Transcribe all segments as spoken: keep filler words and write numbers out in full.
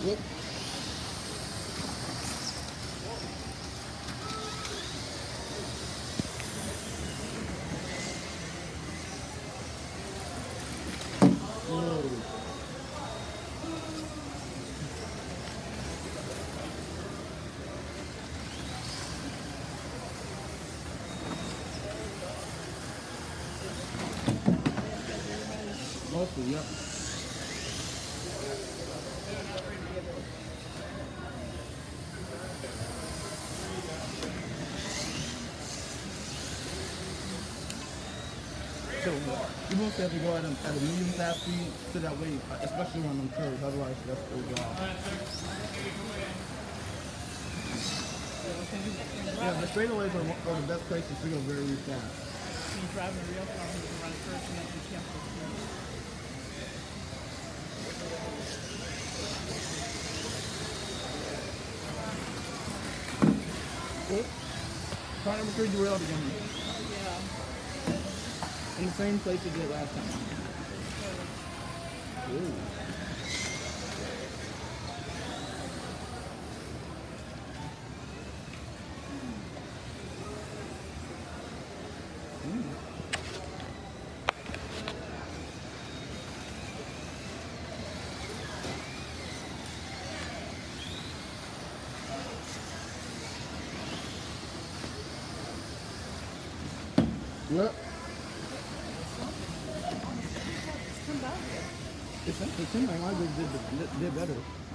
Whoop. Mostly, yep. So you mostly have to go at, them, at a medium fast speed so that way, especially on them curves, otherwise that's the job. Yeah, the straightaways are, are the best places to go very, very fast. When you're driving a real car, you can run first and then you can't go through. Car number three derailed again. Yeah. In the same place it did last time. Ooh. Yep. It's it seemed like my group did, did, did better.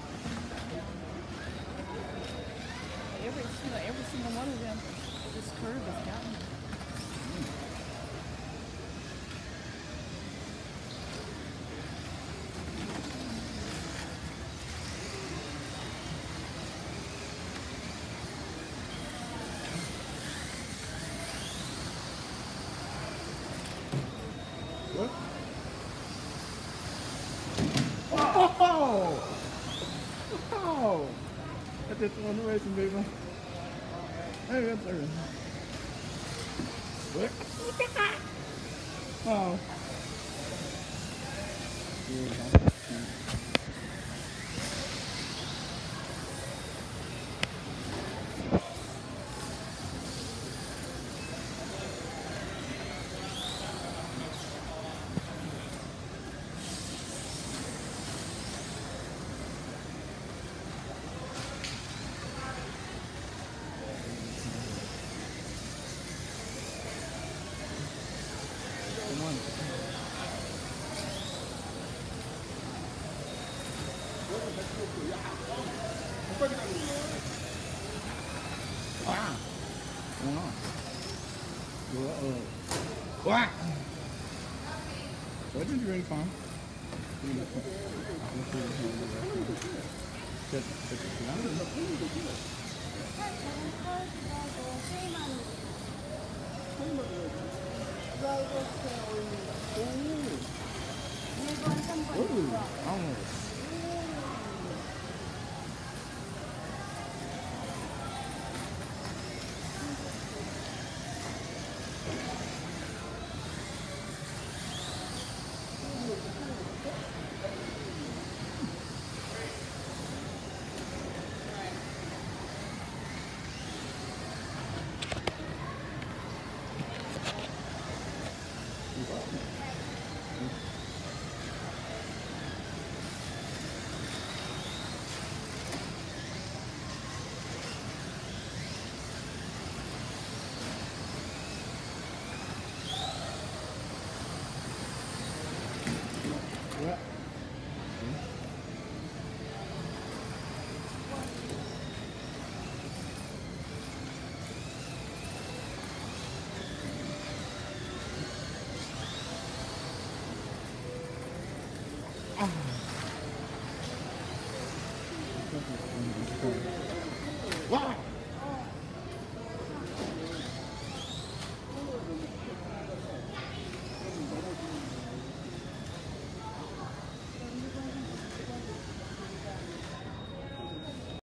Every, every single one of them, this curve has gotten. What? Oh! Oh! That's just on the racing, people. Hey, that's her. What? Oh. Come on. Ah! What's going on? Uh-oh. What? What did you really find? Ooh, almost. Yeah. Wow.